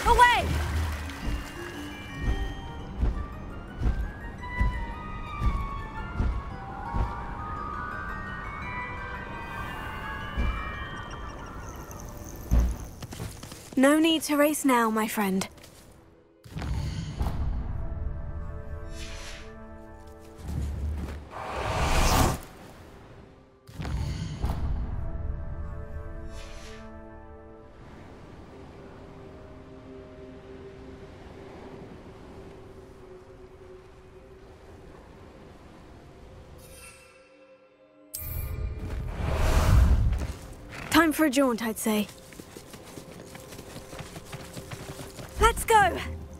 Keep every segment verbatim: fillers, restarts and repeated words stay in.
Away! No need to race now, my friend. Time for a jaunt, I'd say. Let's go!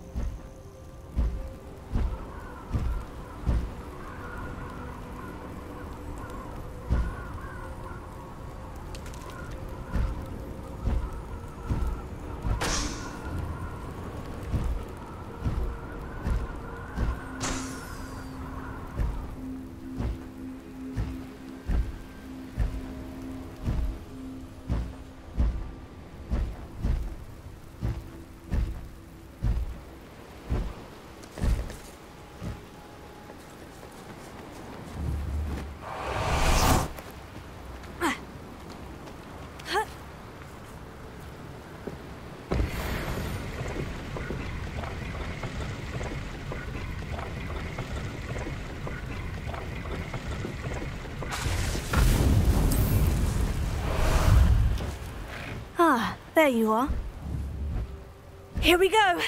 Ah, there you are. Here we go!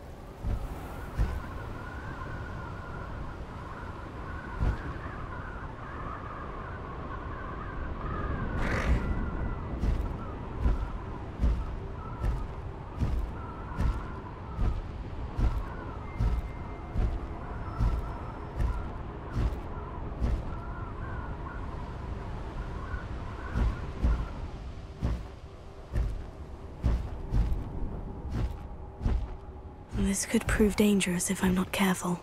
This could prove dangerous if I'm not careful.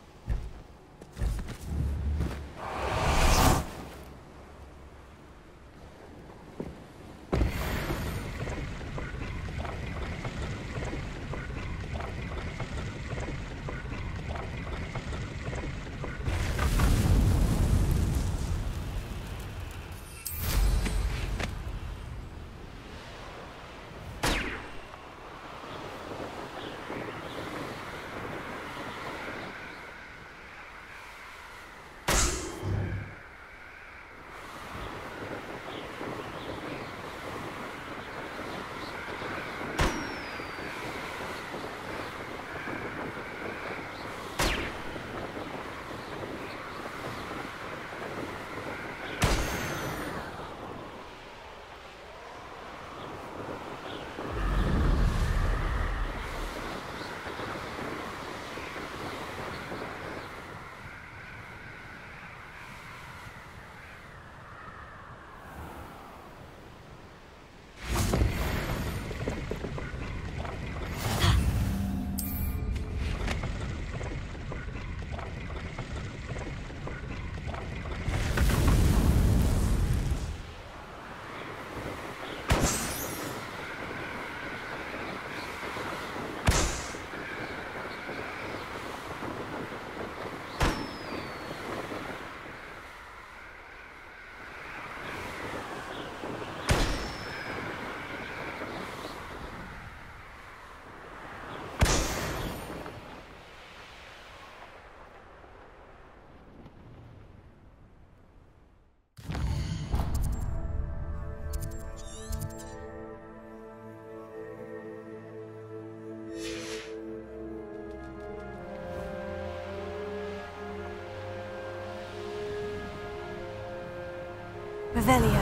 Revelio.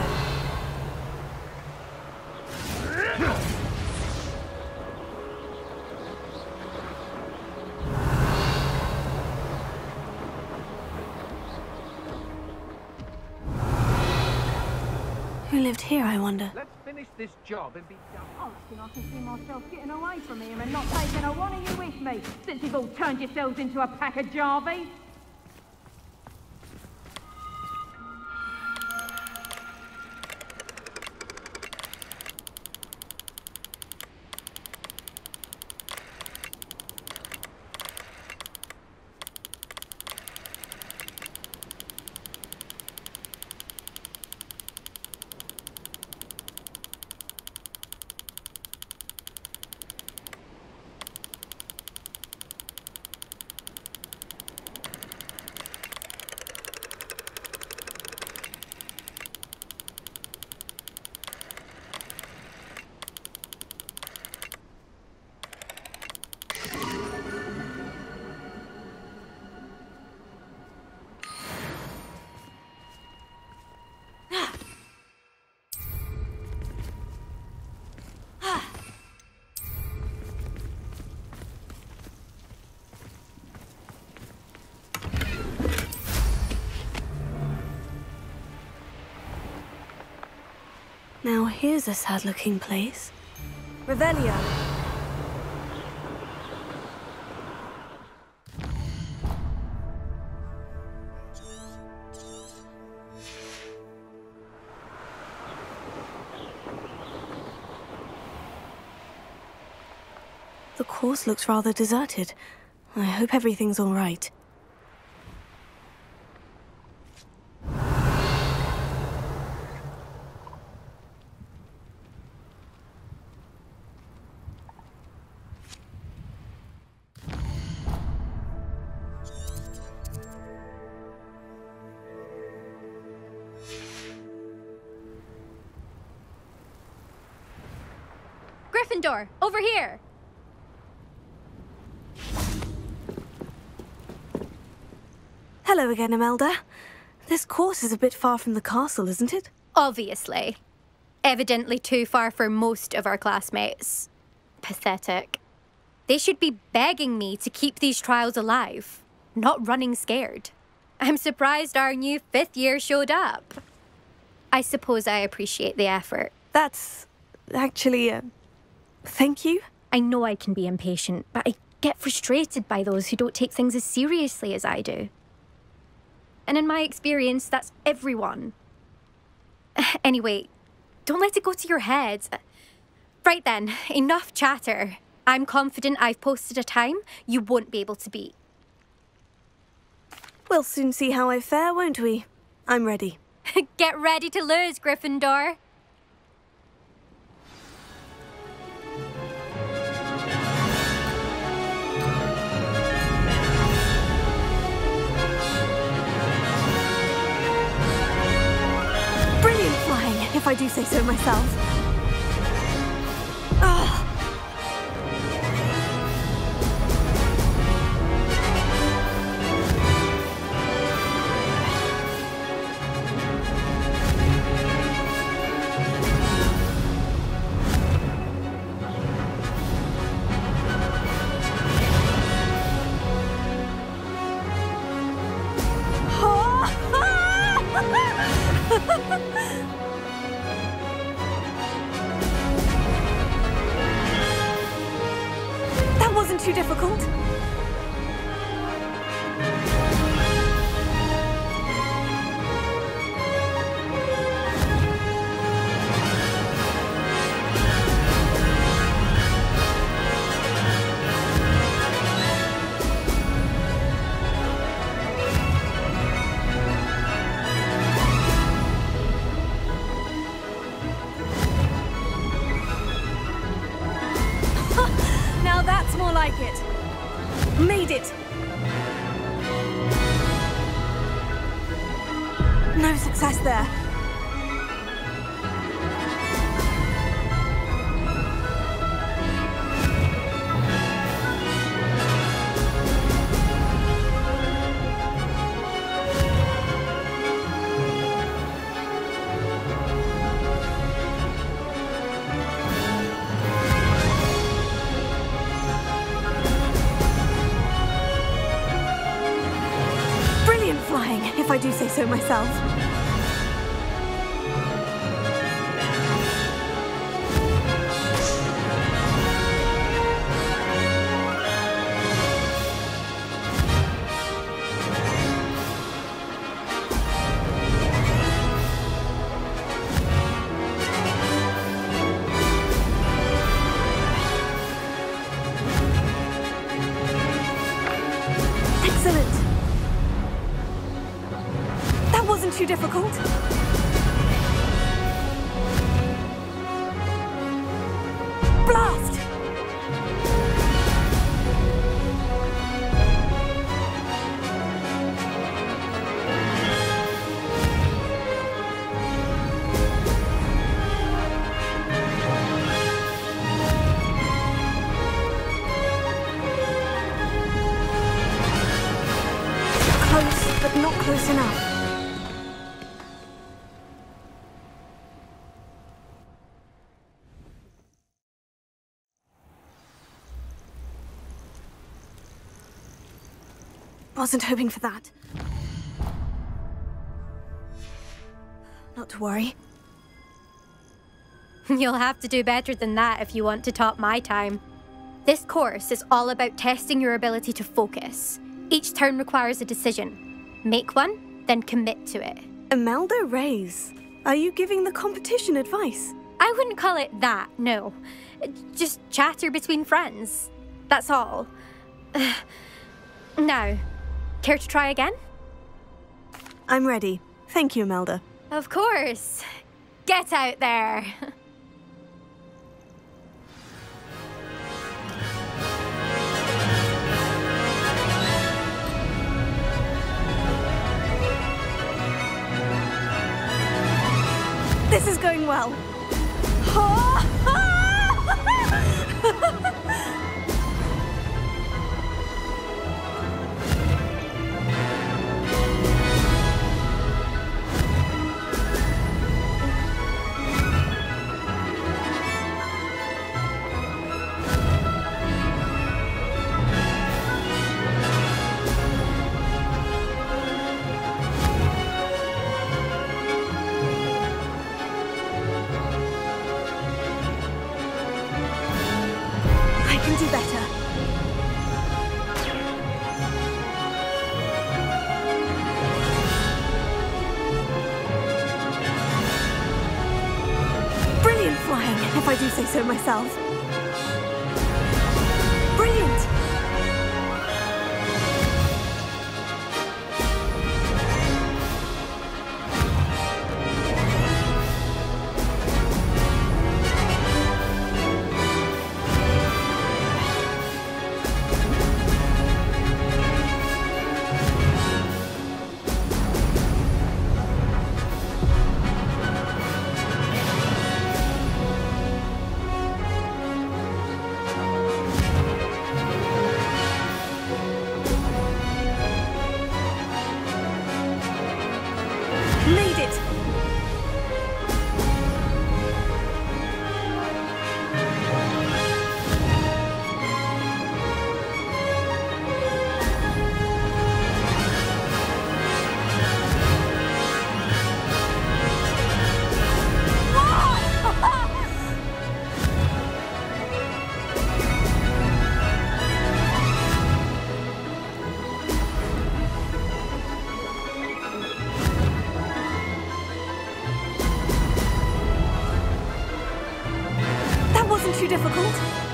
Who lived here, I wonder? Let's finish this job and be done. I reckon I can see myself getting away from here and not taking a one of you with me, since you've all turned yourselves into a pack of Jarvies. Now here's a sad-looking place. Revelio. The course looks rather deserted. I hope everything's all right. Gryffindor, over here! Hello again, Imelda. This course is a bit far from the castle, isn't it? Obviously. Evidently too far for most of our classmates. Pathetic. They should be begging me to keep these trials alive, not running scared. I'm surprised our new fifth year showed up. I suppose I appreciate the effort. That's actually, uh, thank you. I know I can be impatient, but I get frustrated by those who don't take things as seriously as I do. And in my experience, that's everyone. Anyway, don't let it go to your head. Right then, enough chatter. I'm confident I've posted a time you won't be able to beat. We'll soon see how I fare, won't we? I'm ready. Get ready to lose, Gryffindor. Brilliant flying, if I do say so myself. Ah. That wasn't too difficult. Now that's more like it. Made it. No success there. Brilliant flying, if I do say so myself. Excellent. That wasn't too difficult. Blast! Close, but not close enough. Wasn't hoping for that. Not to worry. You'll have to do better than that if you want to top my time. This course is all about testing your ability to focus. Each turn requires a decision. Make one, then commit to it. Imelda Reyes, are you giving the competition advice? I wouldn't call it that, no. Just chatter between friends. That's all. Now, care to try again? I'm ready. Thank you, Imelda. Of course. Get out there. This is going well. Do better. Brilliant flying, if I do say so myself. Brilliant! Made it! Wasn't too difficult.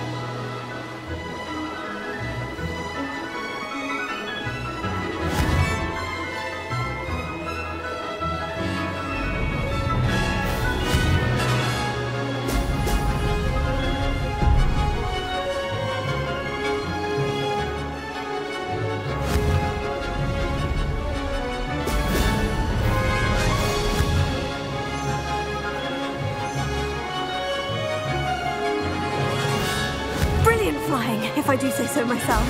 Flying, if I do say so myself.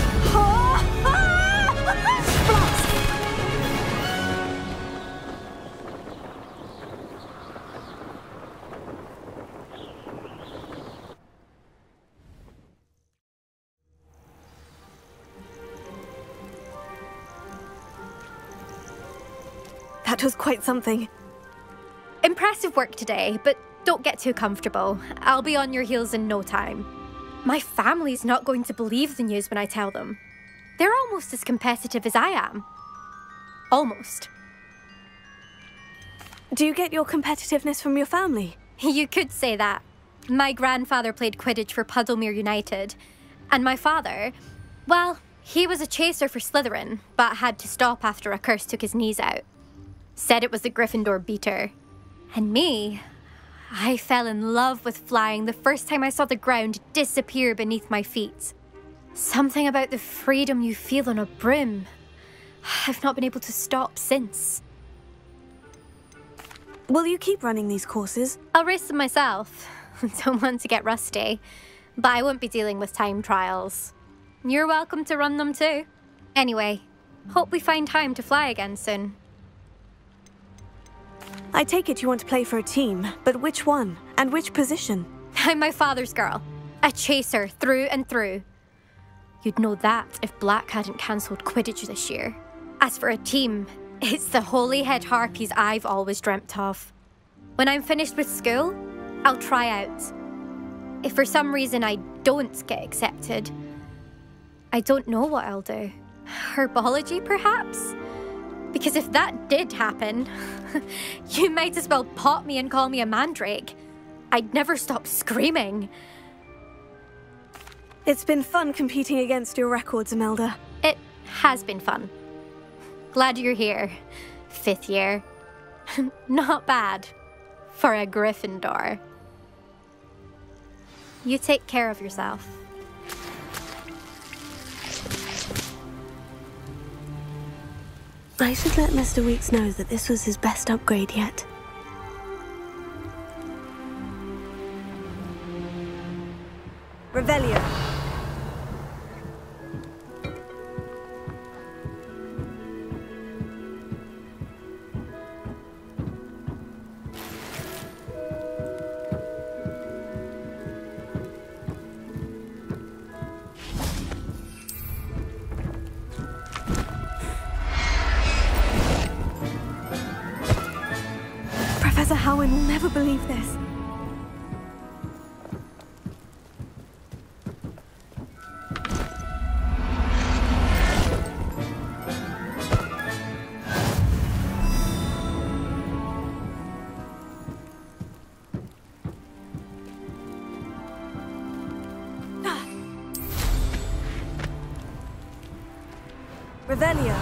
Blast! That was quite something. Impressive work today, but don't get too comfortable. I'll be on your heels in no time. My family's not going to believe the news when I tell them. They're almost as competitive as I am. Almost. Do you get your competitiveness from your family? You could say that. My grandfather played Quidditch for Puddlemere United. And my father, well, he was a chaser for Slytherin, but had to stop after a curse took his knees out. Said it was the Gryffindor beater. And me, I fell in love with flying the first time I saw the ground disappear beneath my feet. Something about the freedom you feel on a broom. I've not been able to stop since. Will you keep running these courses? I'll race them myself. Don't want to get rusty. But I won't be dealing with time trials. You're welcome to run them too. Anyway, hope we find time to fly again soon. I take it you want to play for a team, but which one? And which position? I'm my father's girl. A chaser through and through. You'd know that if Black hadn't cancelled Quidditch this year. As for a team, it's the Holyhead Harpies I've always dreamt of. When I'm finished with school, I'll try out. If for some reason I don't get accepted, I don't know what I'll do. Herbology, perhaps? Because if that did happen, you might as well pot me and call me a mandrake. I'd never stop screaming. It's been fun competing against your records, Imelda. It has been fun. Glad you're here. Fifth year. Not bad for a Gryffindor. You take care of yourself. I should let Mister Weeks know that this was his best upgrade yet. Revelio. Professor Howin will never believe this. Revelio.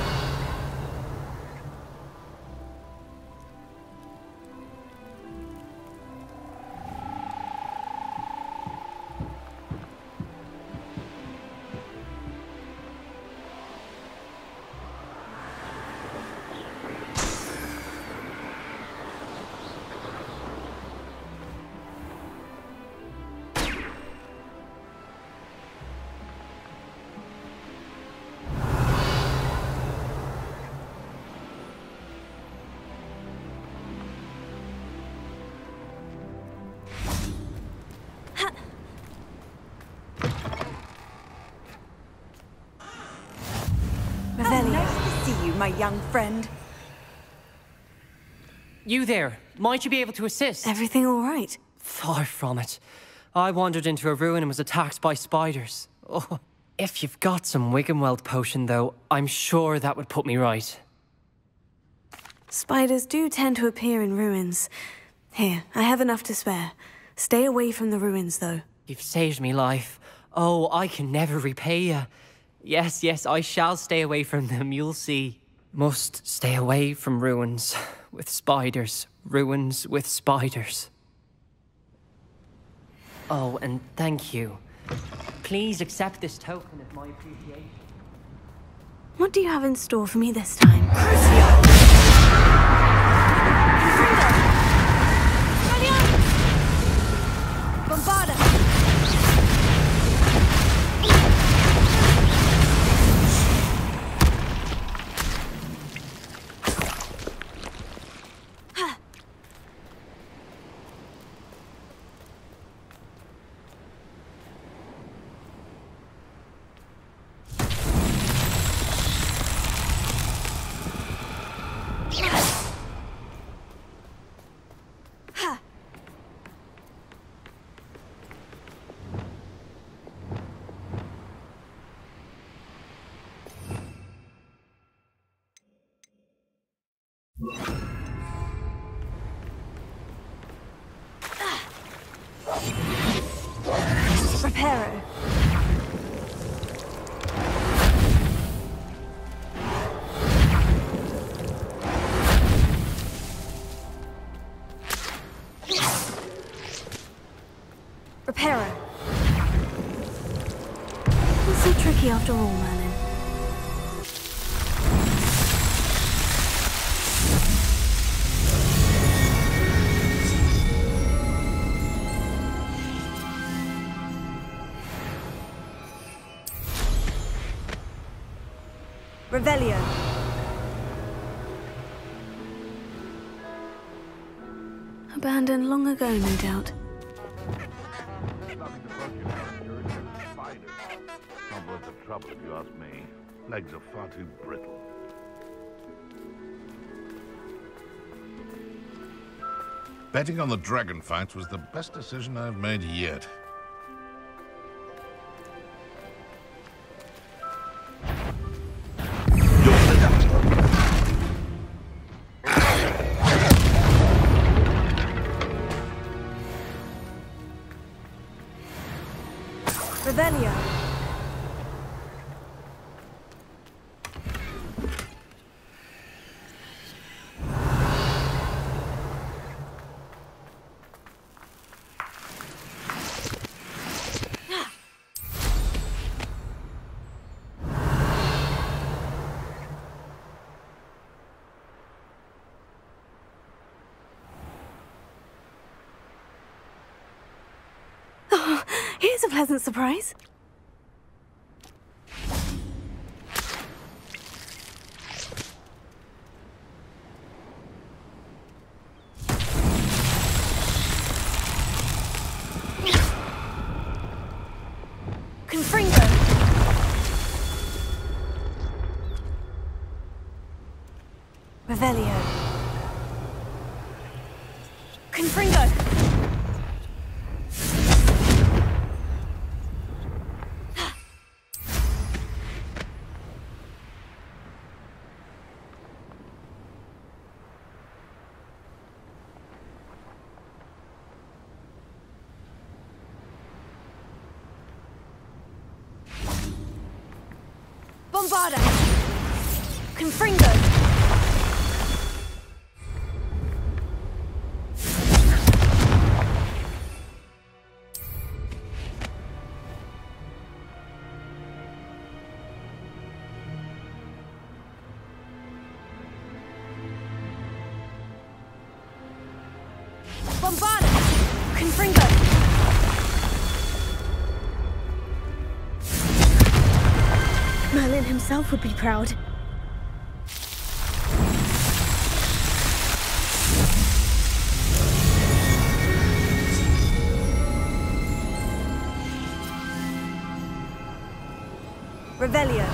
Nice to see you, my young friend. You there, might you be able to assist? Everything all right? Far from it. I wandered into a ruin and was attacked by spiders. Oh, if you've got some Wiggenweld potion, though, I'm sure that would put me right. Spiders do tend to appear in ruins. Here, I have enough to spare. Stay away from the ruins, though. You've saved me life. Oh, I can never repay you. Yes, yes, I shall stay away from them, you'll see. Must stay away from ruins with spiders. Ruins with spiders. Oh, and thank you. Please accept this token of my appreciation. What do you have in store for me this time? Bombarda! Reparo. Reparo. Not so tricky after all, Merlin. Revelio. Abandoned long ago, no doubt. Not worth the trouble if you ask me. Legs are far too brittle. Betting on the dragon fights was the best decision I've made yet. Revelio. Oh, here's a pleasant surprise. Confringo. Revelio. Confringo. Bombarda! Confringo! Bombarda! Confringo! Merlin himself would be proud. Revelio.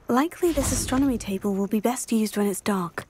Likely this astronomy table will be best used when it's dark.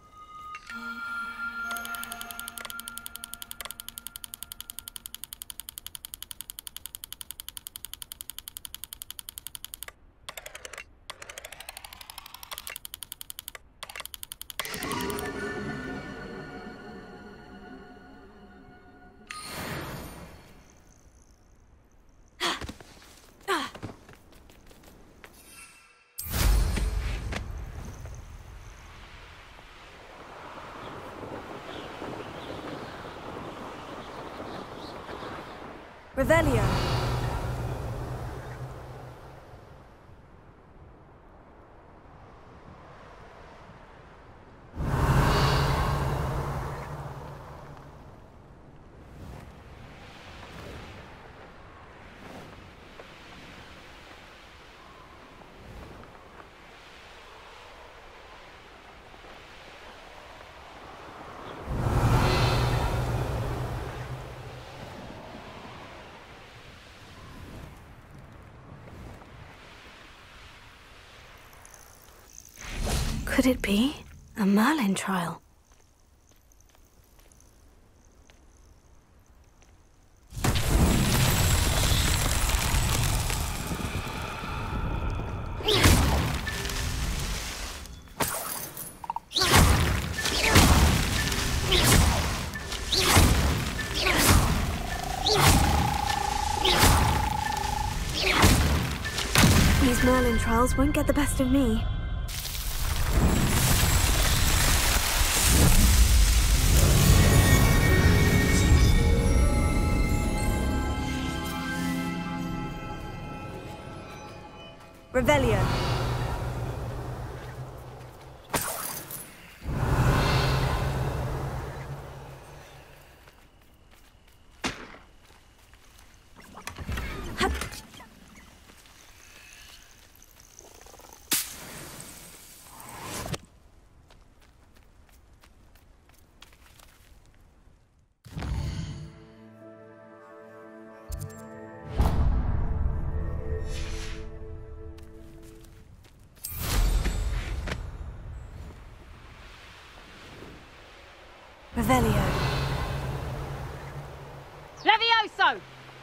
Revelio. Could it be a Merlin trial? These Merlin trials won't get the best of me. Revelio. Revelio. Levioso!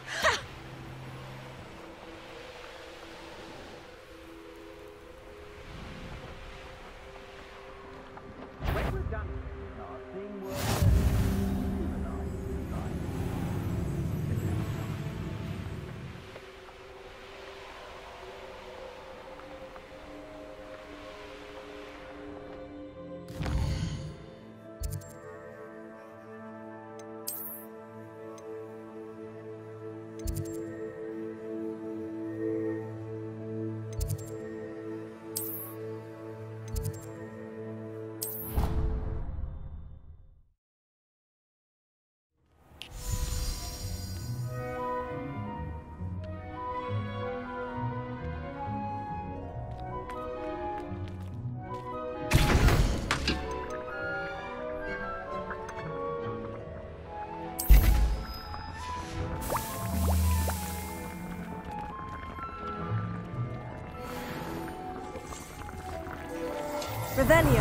When we're done with our thing, we'll Revelio.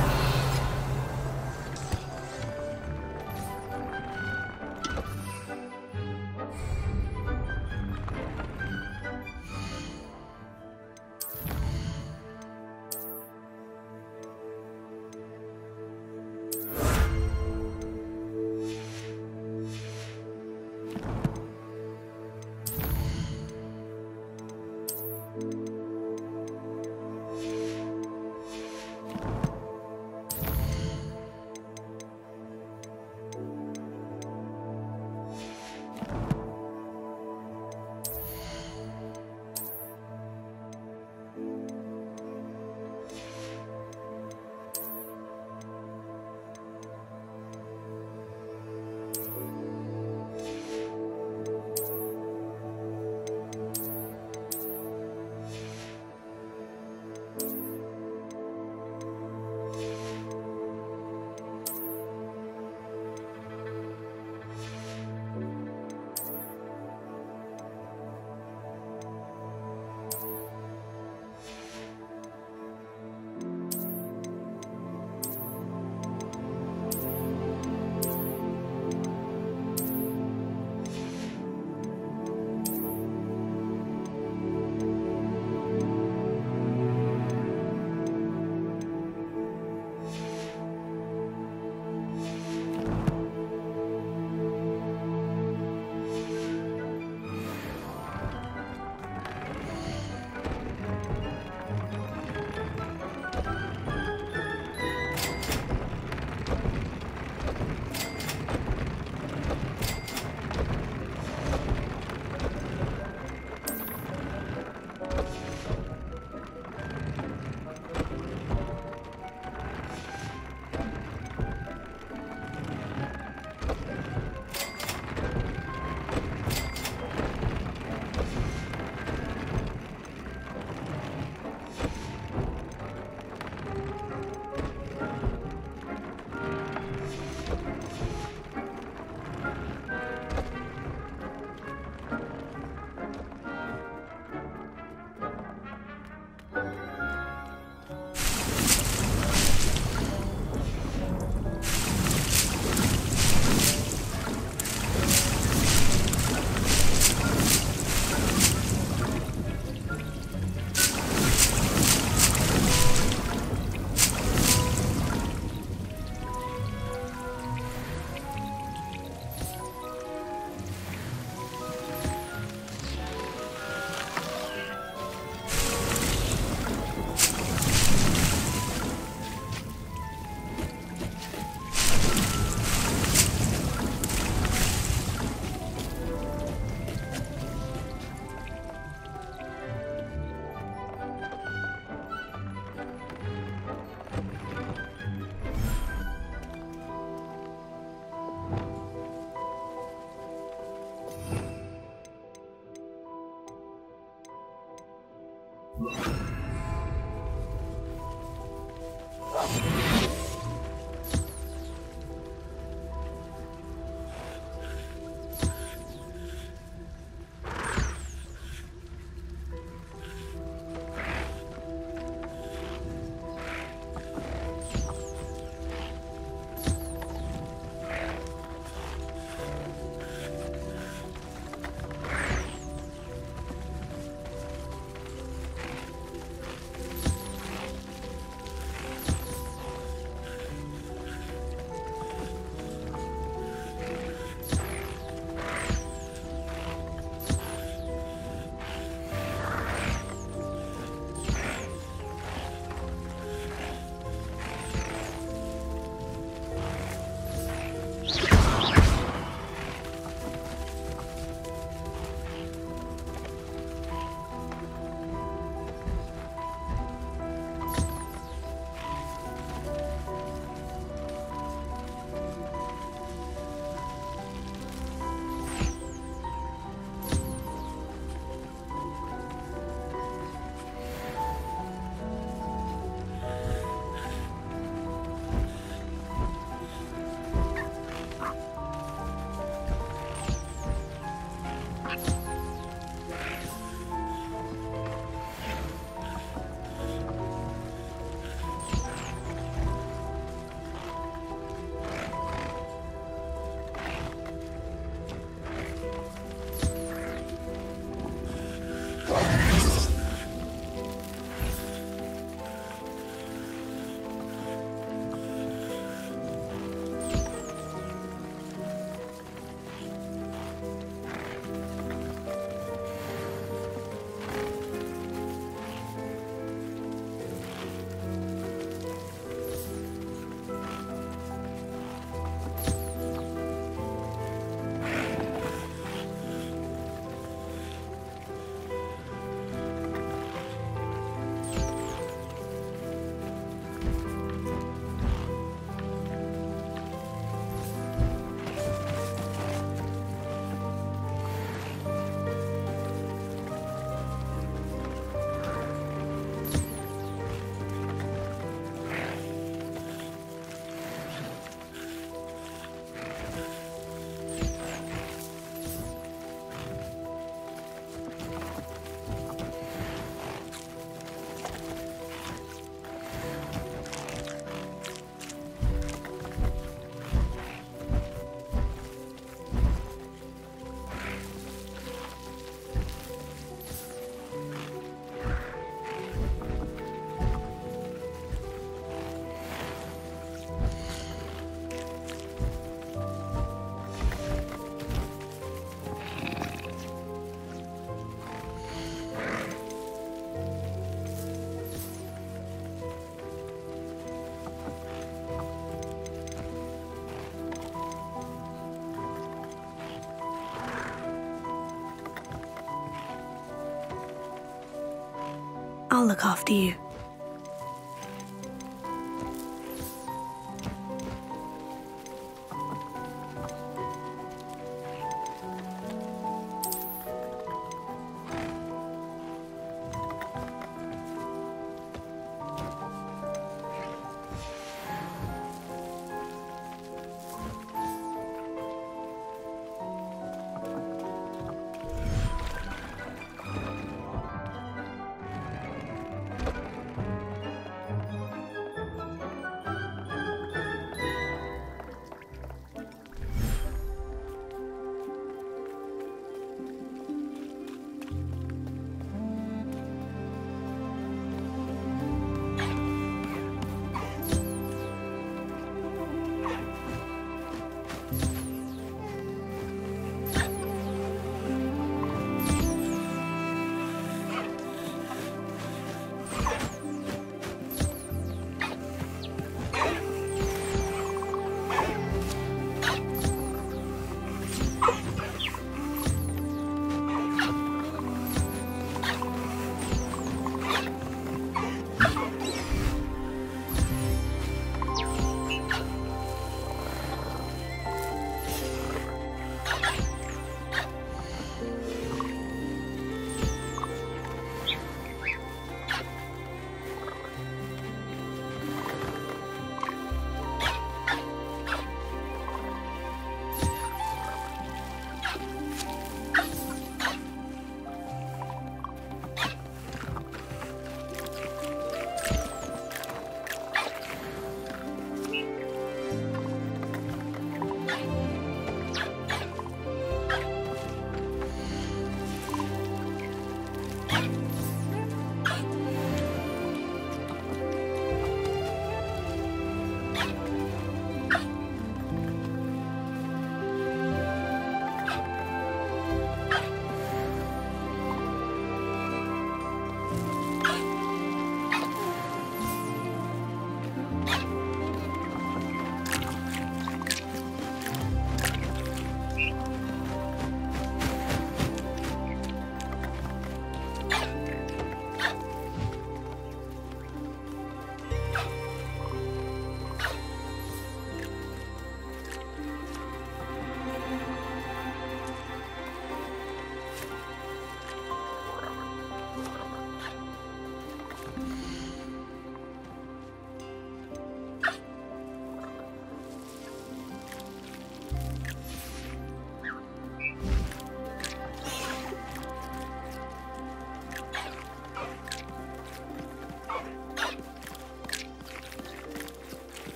I'll look after you.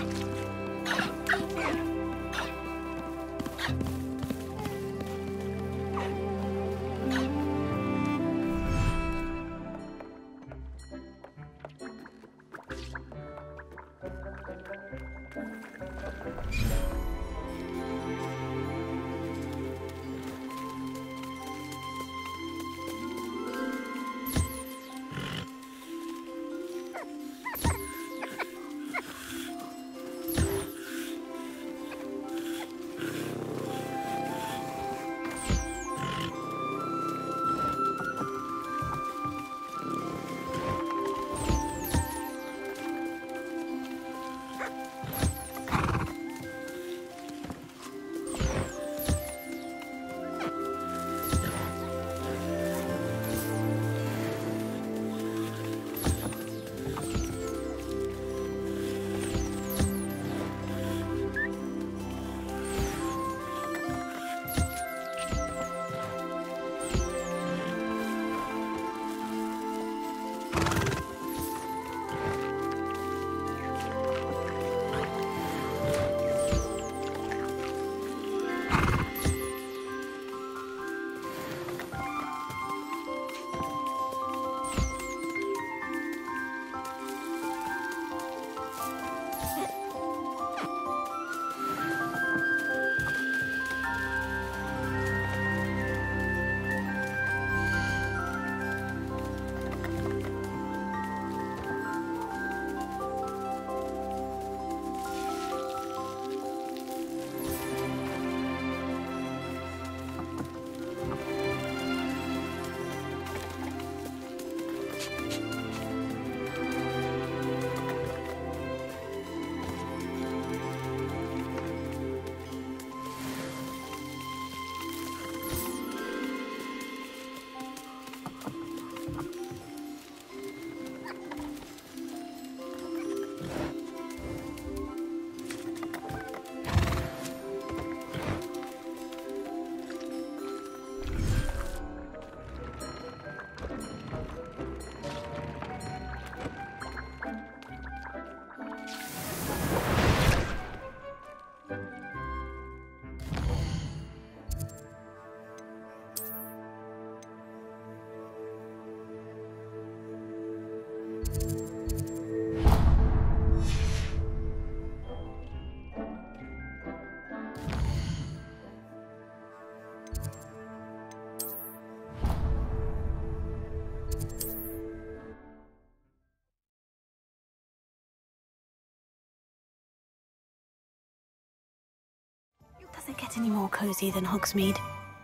Doesn't get any more cozy than Hogsmeade.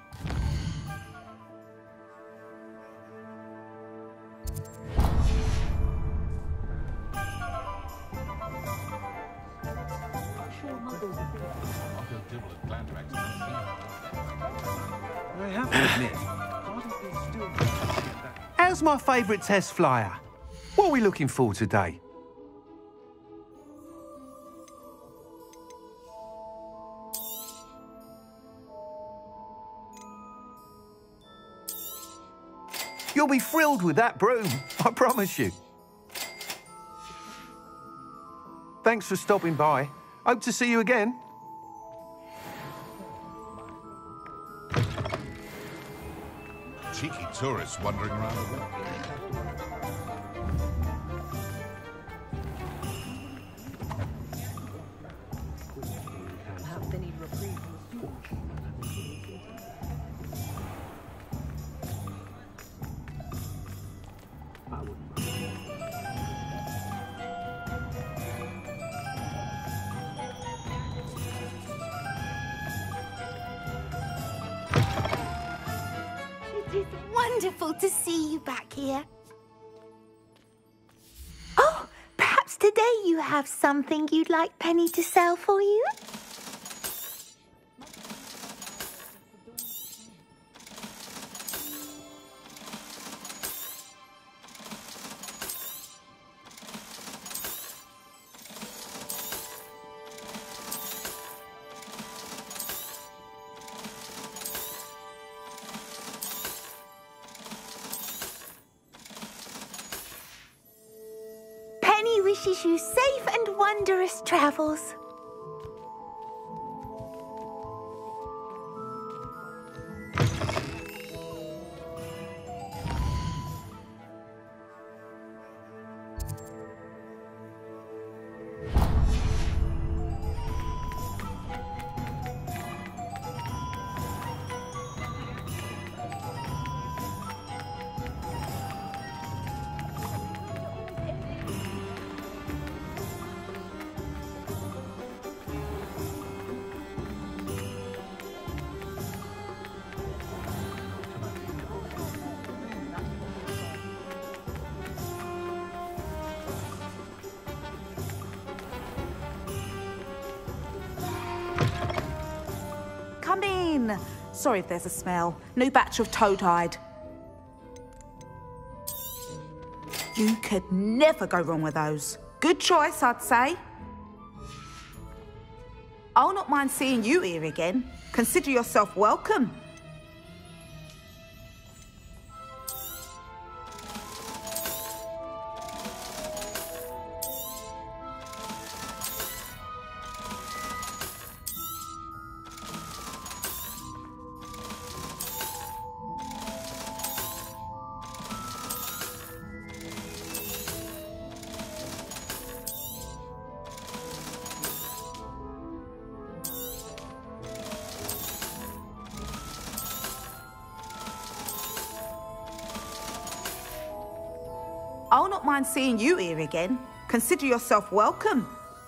I have to admit, why don't they still get that? How's my favourite test flyer? What are we looking for today? You'll be thrilled with that broom, I promise you. Thanks for stopping by. Hope to see you again. Cheeky tourists wandering around the world. It is wonderful to see you back here. Oh, perhaps today you have something you'd like Penny to sell for you? wishes you safe and wondrous travels. Come in. Sorry if there's a smell. New batch of toad-hide. You could never go wrong with those. Good choice, I'd say. I'll not mind seeing you here again. Consider yourself welcome. I'll not mind seeing you here again. Consider yourself welcome.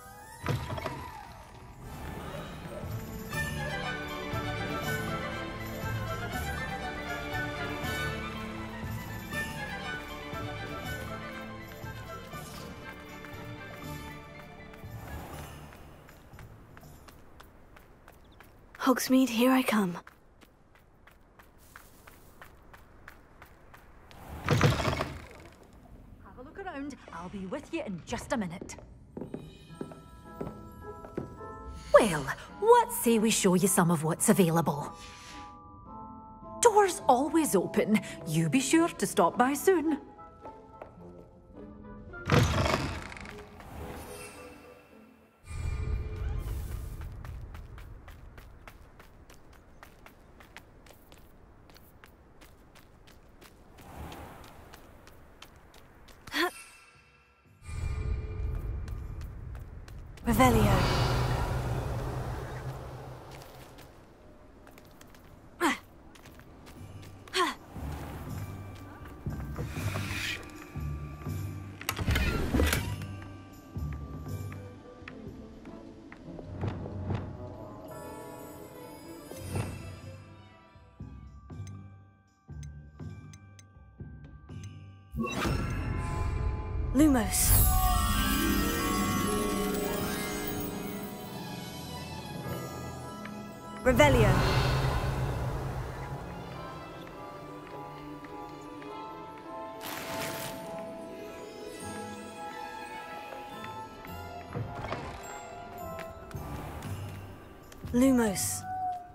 Hogsmeade, here I come. I'll be with you in just a minute. Well, what say we show you some of what's available? Doors always open. You be sure to stop by soon. Revelio. Lumos. Revelio. Lumos.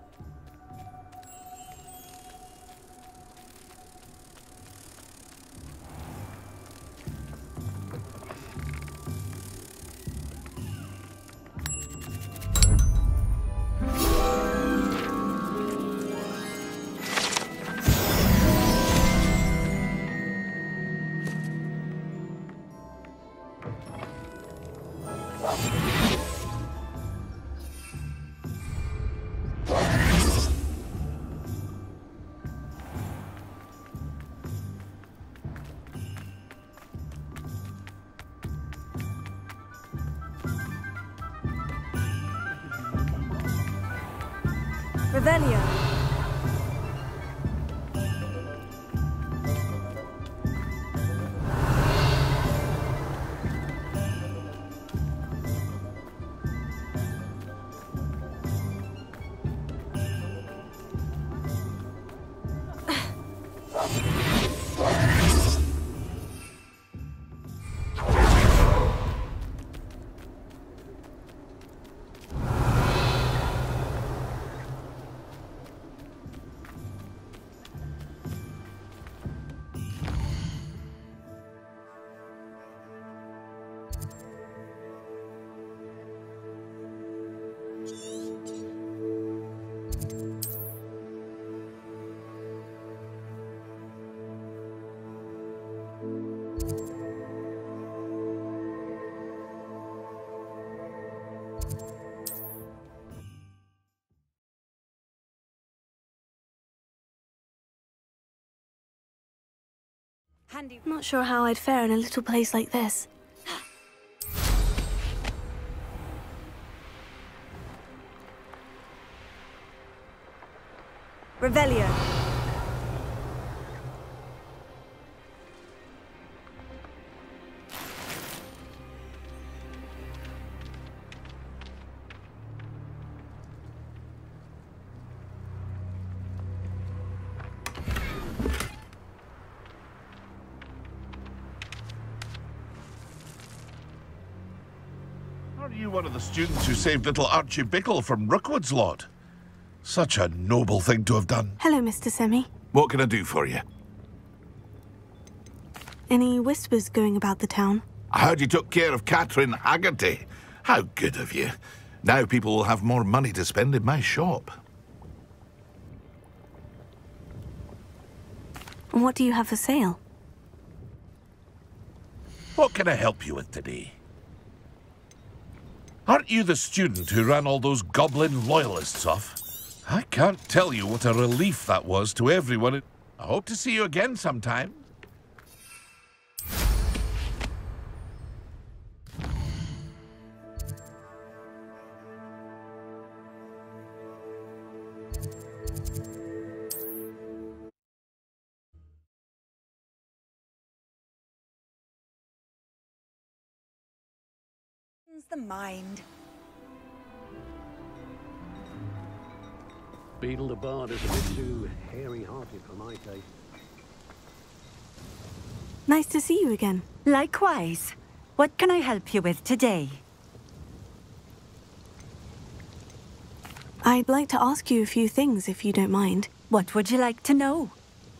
Revelio. Handy. Not sure how I'd fare in a little place like this. Revelio. Are you one of the students who saved little Archie Bickle from Rookwood's lot? Such a noble thing to have done. Hello, Mister Semi. What can I do for you? Any whispers going about the town? I heard you took care of Catherine Haggerty. How good of you. Now people will have more money to spend in my shop. And what do you have for sale? What can I help you with today? Aren't you the student who ran all those goblin loyalists off? I can't tell you what a relief that was to everyone. I hope to see you again sometime. The mind. Beetle the Bard is a bit too hairy-hearted for my taste. Nice to see you again. Likewise. What can I help you with today? I'd like to ask you a few things, if you don't mind. What would you like to know?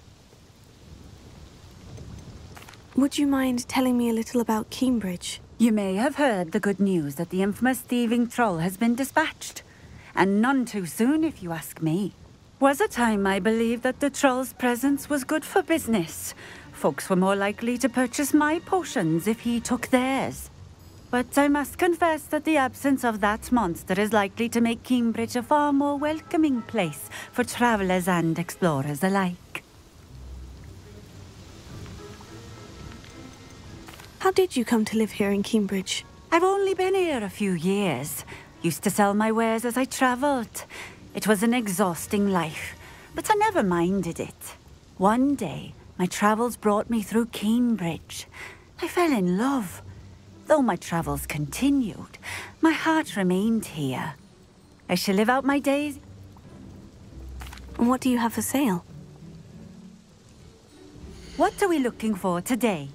Would you mind telling me a little about Cambridge? You may have heard the good news that the infamous thieving troll has been dispatched. And none too soon, if you ask me. Was a time I believed that the troll's presence was good for business. Folks were more likely to purchase my potions if he took theirs. But I must confess that the absence of that monster is likely to make Cambridge a far more welcoming place for travellers and explorers alike. How did you come to live here in Cambridge? I've only been here a few years. Used to sell my wares as I travelled. It was an exhausting life, but I never minded it. One day, my travels brought me through Cambridge. I fell in love. Though my travels continued, my heart remained here. I shall live out my days. And what do you have for sale? What are we looking for today?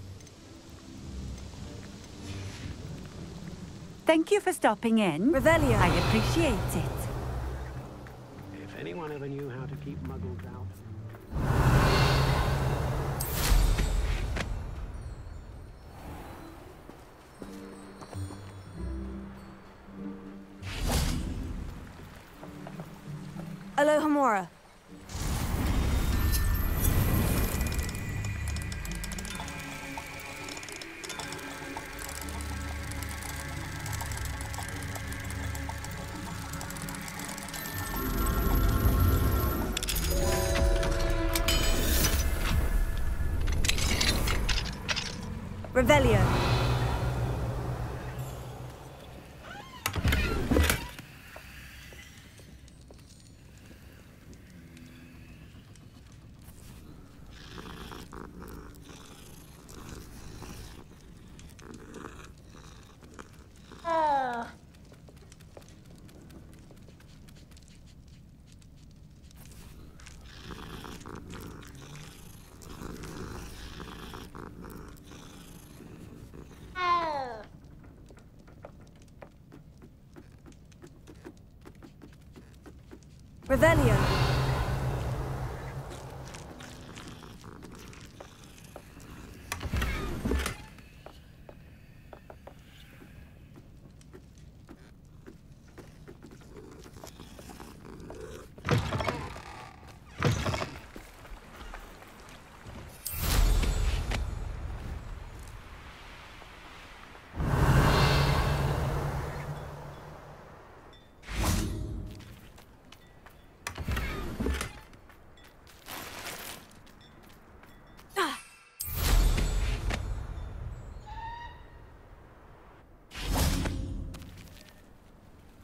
Thank you for stopping in. Revelio. I appreciate it. If anyone ever knew how to keep muggles out... Alohomora. Revelio. Revelio.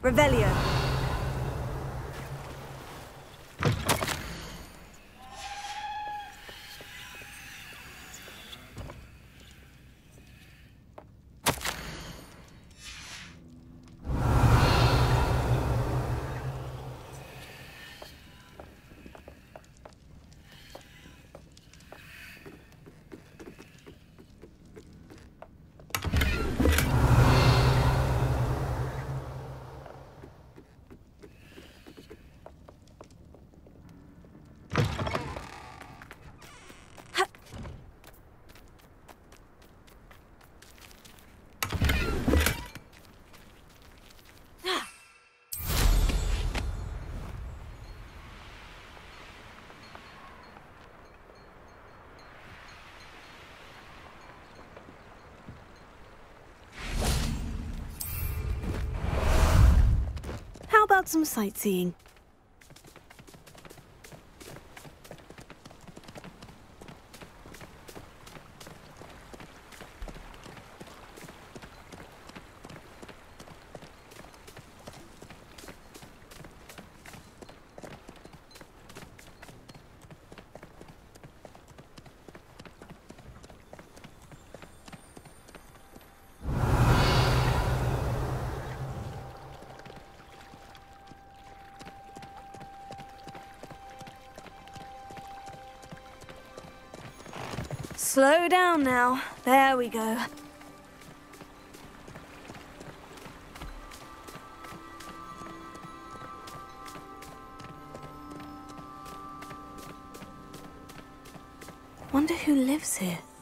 Revelio. How about some sightseeing? Slow down now. There we go. Wonder who lives here.